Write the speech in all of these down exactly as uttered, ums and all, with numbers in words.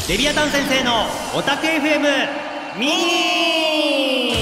レビアタン先生のオタク エフエム ミニ。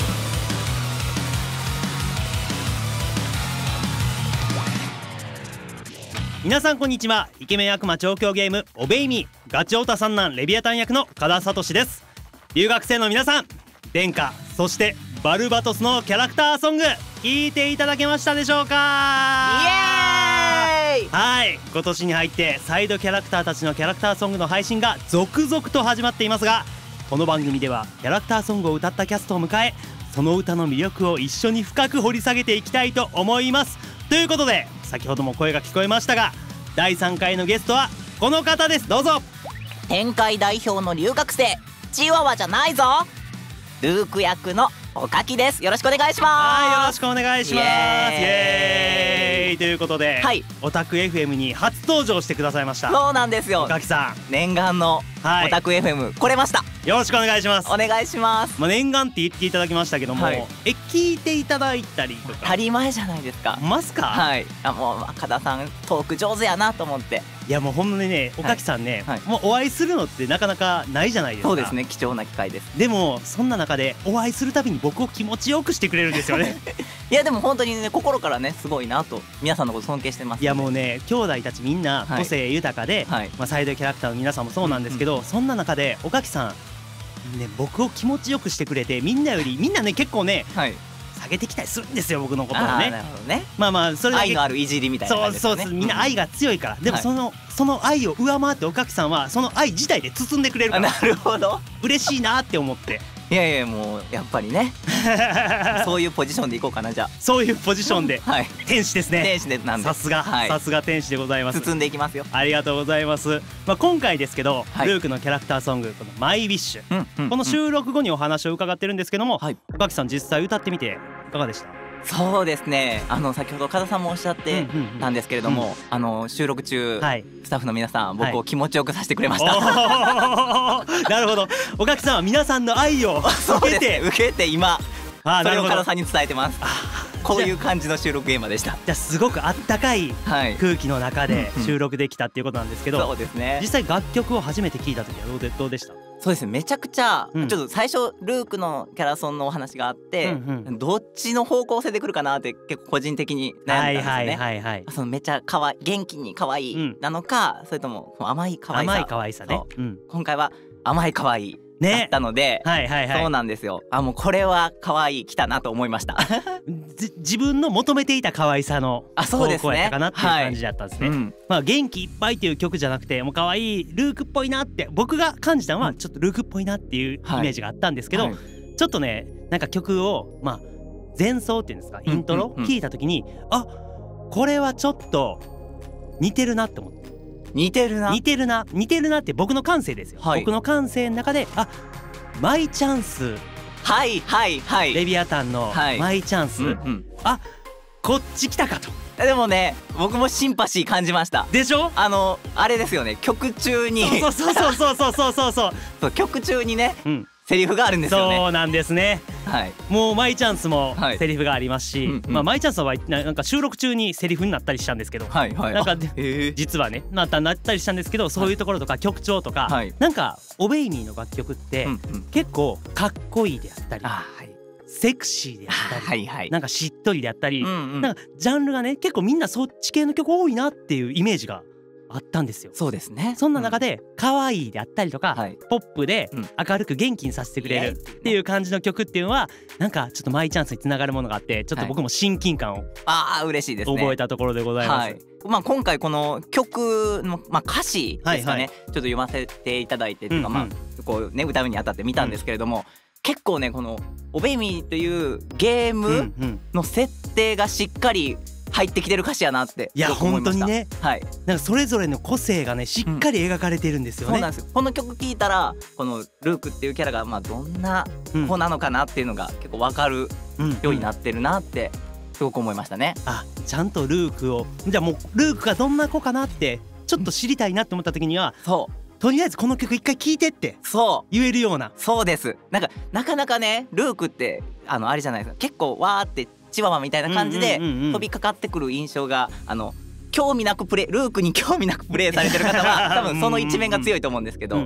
皆さんこんにちは。イケメン悪魔調教ゲームオベイミーガチオタ三男レビアタン役の加田聡です。留学生の皆さん、殿下そしてバルバトスのキャラクターソング聞いていただけましたでしょうか？ イエーイ。 はい、今年に入ってサイドキャラクターたちのキャラクターソングの配信が続々と始まっていますが、この番組ではキャラクターソングを歌ったキャストを迎え、その歌の魅力を一緒に深く掘り下げていきたいと思います。ということで、先ほども声が聞こえましたが、だいさんかいのゲストはこの方です。どうぞ。 天界代表の留学生、チワワじゃないぞ、ルーク役のおかきです。よろしくお願いします。 はい、よろしくお願いします。イイエーイエーイということで、 はい、 オタク エフエム に初登場してくださいました。 そうなんですよ。 おかきさん、 念願のはいオタク エフエム 来れました。 よろしくお願いします。 お願いします。 まあ、念願って言っていただきましたけども、 はい、 え聞いていただいたりとか当たり前じゃないですか。 ますか？ はい、あもう加田さんトーク上手やなと思って。 いやもうほんまにね、おかきさんね、 はいはい、 もうお会いするのってなかなかないじゃないですか。 そうですね、貴重な機会です。 でもそんな中でお会いするたびに僕を気持ちよくしてくれるんですよねいやでも本当にね、心からね、すごいなと皆さんのこと尊敬してます、ね、 いやもうね、兄弟たちみんな個性豊かで、 はい、 まあ、サイドキャラクターの皆さんもそうなんですけど、うんうん、そんな中でおかきさんね、僕を気持ちよくしてくれて、みんなよりみんなね結構ね、はい、下げてきたりするんですよ、僕のことをね。 なるほどね。 まあまあそれだけ愛のあるいじりみたいな感じですよね。 そうそう、みんな愛が強いから、うん、でもその、はい、その愛を上回っておかきさんはその愛自体で包んでくれるから。 なるほど、 嬉しいなって思って。 いやいや、もうやっぱりねそういうポジションでいこうかな。じゃあそういうポジションで、はい、天使ですね。 天使でなんで、 さすが、はい、さすが天使でございます。 包んでいきますよ。 ありがとうございます。まあ、今回ですけど、はい、ルークのキャラクターソング、このマイウィッシュ、うんうんうん、この収録後にお話を伺ってるんですけども、はい、おかきさん実際歌ってみていかがでした？ そうですね、あの先ほど加田さんもおっしゃってたんですけれども、うんうんうん、あの収録中、はい、スタッフの皆さん僕を気持ちよくさせてくれました、 はい、なるほど。おかきさんは皆さんの愛を受けて受けて今それを加田さんに伝えてます。こういう感じの収録現場でした。 じゃあすごくあったかい空気の中で収録できたっていうことなんですけど、 そうですね。 実際楽曲を初めて聞いた時はどうで、どうでした？ そうですね、めちゃくちゃ、うん、ちょっと最初ルークのキャラソンのお話があって、うんうん、どっちの方向性で来るかなって結構個人的に悩んだんですよね。はいはいはいはい、そのめちゃかわい元気に可愛いなのか、うん、それとも甘い可愛さ。 甘い可愛さね、うん、 今回は甘い可愛いだったので、ね、はいはいはい、そうなんですよ。あ、もうこれは可愛い来たなと思いました自分の求めていた可愛さの方向やったかなっていう感じだったんですね。はい、うん、まあ元気いっぱいっていう曲じゃなくて、もう可愛いルークっぽいなって僕が感じたのは、ちょっとルークっぽいなっていうイメージがあったんですけど、はいはい、ちょっとね、なんか曲をまあ前奏っていうんですか、イントロ聞いた時に、あ、これはちょっと似てるなって思って。 似てるな似てるな似てるなって僕の感性ですよ、はい、僕の感性の中で、あ、マイチャンス、 はいはいはい、 レビアタンのマイチャンス、はい、うんうん、あ、こっち来たかと。 でもね、僕もシンパシー感じました。 でしょ？ あのあれですよね、曲中にそうそうそうそうそうそうそうそうそう曲中にね、うん、セリフがあるんですよね。 そうなんですね、はい、もうマイチャンスもセリフがありますし、はい、まあ、マイチャンスはなんか収録中にセリフになったりしたんですけど、はいはい、なんか実はねなったなったりしたんですけど、そういうところとか曲調とか、はい、なんかオベイミーの楽曲って、うんうん、結構かっこいいであったり、あ、はい、セクシーであったり、はいはい、なんかしっとりであったり、うんうん、なんかジャンルがね結構みんなそっち系の曲多いなっていうイメージがあったんですよ。 そうですね。 そんな中で可愛いであったりとか、はい、ポップで明るく元気にさせてくれるっていう感じの曲っていうのは、なんかちょっとマイチャンスにつながるものがあって、ちょっと僕も親近感を覚えたところでございます。はい、 まあ、今回この曲の、まあ、歌詞ですかね、はいはい、ちょっと読ませていただいてっていうか、うんうん、まあこうね、歌うにあたって見たんですけれども、うん、結構ね、このオベイミーというゲームの設定がしっかり入ってきてる歌詞やなっていや本当にね、 はい、 なんかそれぞれの個性がねしっかり描かれてるんですよね、 うん、そうなんですよ。この曲聴いたらこのルークっていうキャラがまあどんな子なのかなっていうのが結構分かるようになってるなってすごく思いましたね、 うんうん、あ、ちゃんとルークを、じゃあもうルークがどんな子かなってちょっと知りたいなって思った時には、そうとりあえずこの曲一回聴いてってそう言えるような。 そうです。なんかなかなかね、ルークってあのあれじゃないですか、結構わーってチワワみたいな感じで飛びかかってくる印象が、あの興味なくプレイルークに興味なくプレイされてる方は多分その一面が強いと思うんですけど、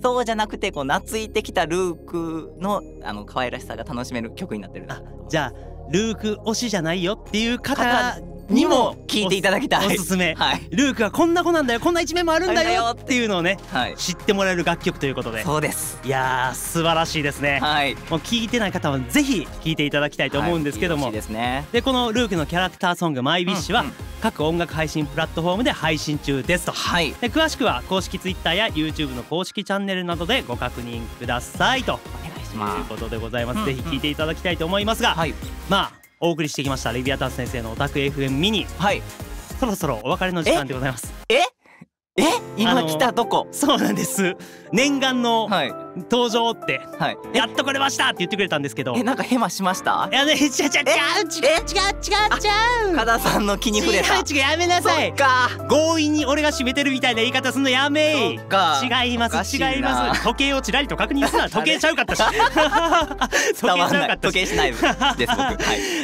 そうじゃなくてこう懐いてきたルークのあの可愛らしさが楽しめる曲になってるな。 じゃあルーク推しじゃないよっていう方にも聞いていただきたいおすすめ、 はい、 ルークはこんな子なんだよ、こんな一面もあるんだよっていうのをね、はい、知ってもらえる楽曲ということで。 そうです。 いやー素晴らしいですね、はい、もう聞いてない方はぜひ聞いていただきたいと思うんですけども、はい、ですね、でこのルークのキャラクターソング「マイウィッシュは各音楽配信プラットフォームで配信中ですと、はい、で詳しくは公式 ツイッター や YouTube の公式チャンネルなどでご確認くださいとということでございます。ぜひ聞いていただきたいと思いますが、はい、まあお送りしてきましたレビアタン先生のオタク エフエム ミニ、はい、そろそろお別れの時間でございます。 ええ今来たとこ。 そうなんです。念願の登場って、はい、やっと来れましたって言ってくれたんですけど、 えなんかヘマしました？ いやね、違う違う違う違う違う違う、 加田さんの気に触れた。 違う違う、やめなさい。強引に俺が締めてるみたいな言い方すんのやめい。違います違います。時計をちらりと確認すな。時計ちゃうかったし時計ちゃうかったし、 時計しないです僕、はい、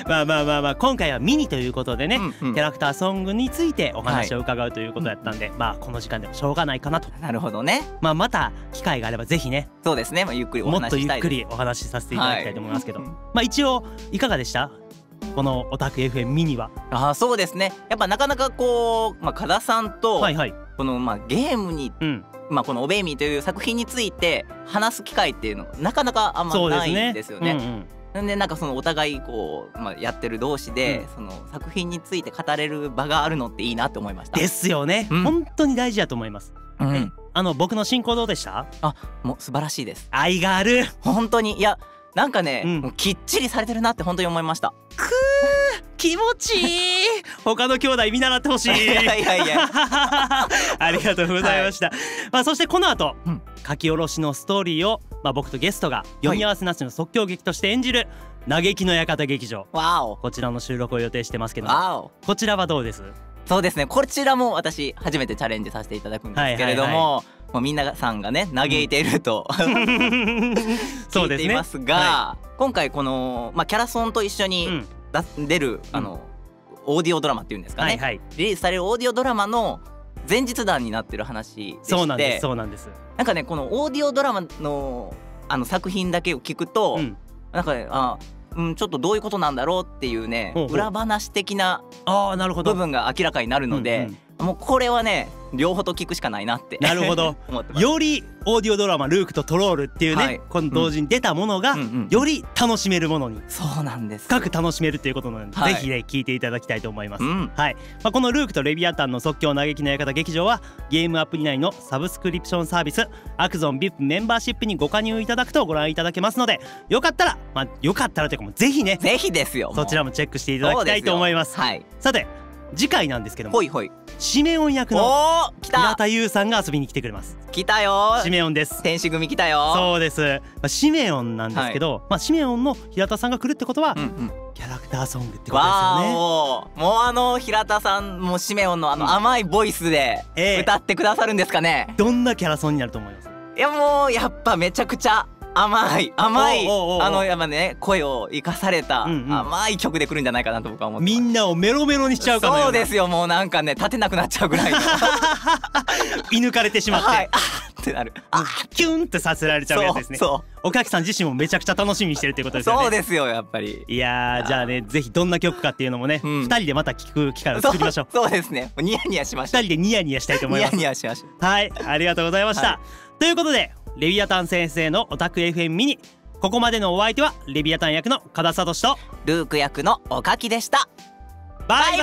まあまあまあまあ今回はミニということでね、うんうん、キャラクターソングについてお話を伺うということやったんで、はい、まあこの時間でもしょうがないかなと。 なるほどね。 まあまた機会があればぜひね。 そうですね、まあ、ゆっくりお話ししたいです。もっとゆっくりお話しさせていただきたいと思いますけど、はい、まあ一応いかがでしたこのオタク エフエム ミニは？ ああそうですね、やっぱなかなかこう、まあ、加田さんとこのまあゲームに、うん、まあこの「オベイミー」という作品について話す機会っていうのなかなかあんまないんですよね。なんでなんかそのお互いこう、まあ、やってる同士で、うん、その作品について語れる場があるのっていいなって思いました。 ですよね、うん、本当に大事だと思います。うん、あの僕の進行どうでした？ あ、もう素晴らしいです。 愛がある。 本当に、いやなんかね、うん、もうきっちりされてるなって本当に思いました。 くー気持ちいい他の兄弟見習ってほしい。いやいやいやありがとうございました、はい、まあそしてこの後、うん、書き下ろしのストーリーを、まあ、僕とゲストが読み合わせなしの即興劇として演じる嘆きの館劇場、わお、こちらの収録を予定してますけど、こちらはどうです？ そうですね、こちらも私初めてチャレンジさせていただくんですけれども、はいはいはい、もうみんなさんがね嘆いていると、うん、聞いていますが、はい、今回この、まあ、キャラソンと一緒に、うん出るあの、うん、オーディオドラマっていうんですかね、はいはい、リリースされるオーディオドラマの前日談になってる話でして、 そうなんですそうなんです。 なんかねこのオーディオドラマのあの作品だけを聞くと、うん、なんかねあうん、ちょっとどういうことなんだろうっていうね、ほうほう裏話的な部分が明らかになるので、うんうん、もうこれはね両方と聞くしかないなってなるほど思ってます。よりオーディオドラマルークとトロールっていうね、はい、この同時に出たものが、うん、より楽しめるものにそうなんです深く楽しめるっていうことなので、はい、ぜひね聞いていただきたいと思います、うん、はい、まあ、このルークとレビアタンの即興嘆きの館劇場はゲームアプリ内のサブスクリプションサービスアクゾン ブイアイピー メンバーシップにご加入いただくとご覧いただけますので、よかったらまあよかったらというかもうぜひねぜひですよ、 そちらもチェックしていただきたいと思います。はい、さて次回なんですけども、 ほいほいシメオン役の平田優さんが遊びに来てくれます。 来たよー、 シメオンです。 天使組来たよー。 そうです、まあ、シメオンなんですけど、はい、まあシメオンの平田さんが来るってことは、うんうん、キャラクターソングってことですよね。 わー、もうあの平田さんもシメオンのあの甘いボイスで歌ってくださるんですかね、 えー、どんなキャラソンになると思います？ いやもうやっぱめちゃくちゃ甘い甘いあのやっぱね声を生かされた甘い曲で来るんじゃないかなと僕は思ってます。 みんなをメロメロにしちゃうかのような。 そうですよ、もうなんかね立てなくなっちゃうぐらいの射抜かれてしまって、はい、 あーってなる、あキュンってさせられちゃうやつですね。そうそう、お客さん自身もめちゃくちゃ楽しみにしてるっていうことですよね。 そうですよやっぱり。 いやーじゃあねぜひどんな曲かっていうのもね、うん、ふたりでまた聞く機会を作りましょう。 そう、そうですね、ニヤニヤしました。 ふたりでニヤニヤしたいと思います。 ニヤニヤしました。 はい、ありがとうございました、はい、ということでレビアタン先生のオタク エフエム ミニ、ここまでのお相手はレビアタン役の加田聡とルーク役のおかきでした。 バイバ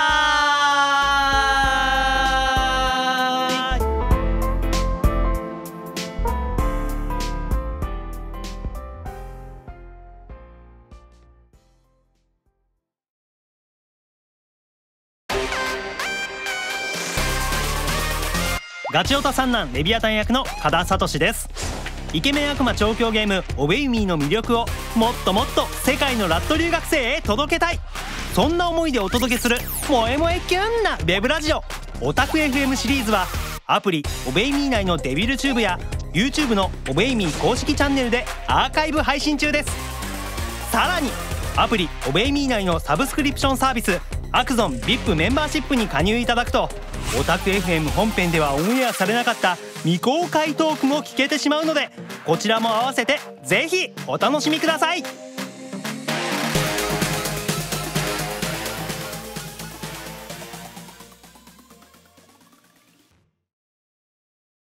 ーイ。ガチオタ三男レビアタン役の加田聡です。イケメン悪魔調教ゲームオベイミーの魅力をもっともっと世界のラット留学生へ届けたい、そんな思いでお届けする萌え萌えキュンなウェブラジオオタク エフエム シリーズはアプリオベイミー内のデビルチューブや YouTube のオベイミー公式チャンネルでアーカイブ配信中です。さらにアプリオベイミー内のサブスクリプションサービスアクゾン ブイアイピー メンバーシップに加入いただくとオタク エフエム 本編ではオンエアされなかった未公開トークも聞けてしまうので、こちらも合わせてぜひお楽しみください。